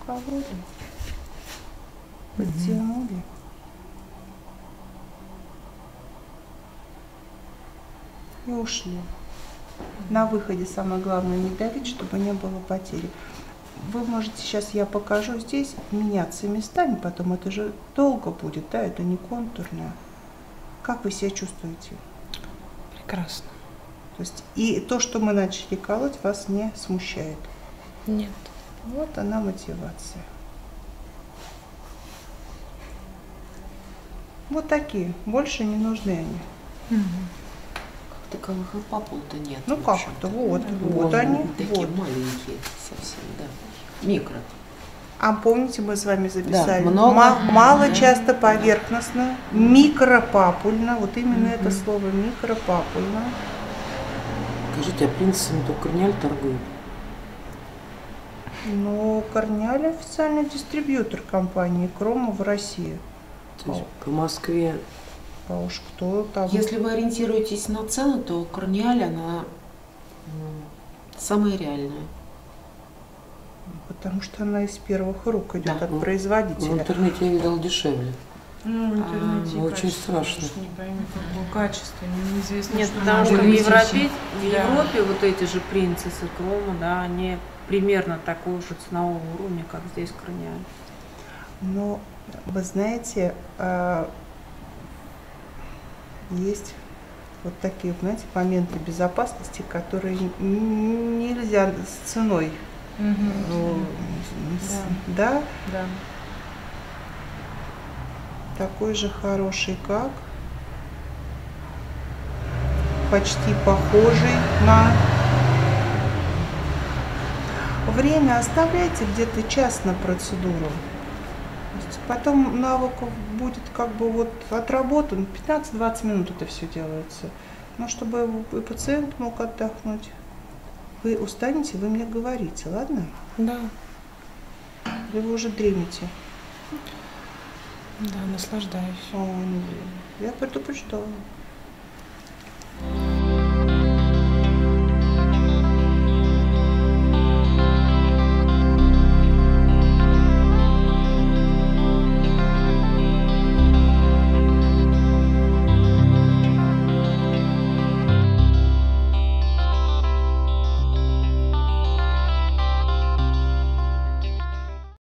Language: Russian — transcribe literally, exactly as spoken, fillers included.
ковроду. Подтянули. И ушли. На выходе самое главное не давить, чтобы не было потери. Вы можете, сейчас я покажу здесь, меняться местами, потом это же долго будет, да, это не контурное. Как вы себя чувствуете? Прекрасно. То есть и то, что мы начали колоть, вас не смущает? Нет. Вот она мотивация. Вот такие, больше не нужны они. Угу. Как таковых и папул-то нет. Ну как это? Вот, Ну, вот они. Такие Вот. маленькие совсем, да. Микро. А помните, мы с вами записали? Да, много. Ма- мало, Да. часто поверхностно, микропапульно. Вот именно Мгм. это слово микропапульно. Скажите, а принципами то корняль торгуют? Но Корняль официальный дистрибьютор компании Крома в России. То есть по Москве. А уж кто там? Если вы ориентируетесь на цену, то корняль, она м, самая реальная. Потому что она из первых рук идет Да. от В производителя. интернете я видел дешевле. Ну, в интернете А, и очень качество, страшно. уж не пойми, какое качество, неизвестно, Нет, что потому может что в быть. Европе, в Да. Европе вот эти же принцессы Крома, да, они примерно такого же ценового уровня, как здесь корняль. Но вы знаете, а, есть вот такие, знаете, моменты безопасности, которые н- нельзя с ценой. Мгм. Ну, с- да, Да. такой же хороший, как почти похожий на время. Оставляйте где-то час на процедуру. То есть потом навыков будет как бы вот отработан, пятнадцать-двадцать минут это все делается. Но чтобы и пациент мог отдохнуть. Вы устанете, вы мне говорите, ладно? Да. Или вы уже дремите? Да, наслаждаюсь. Ой, я предупреждала.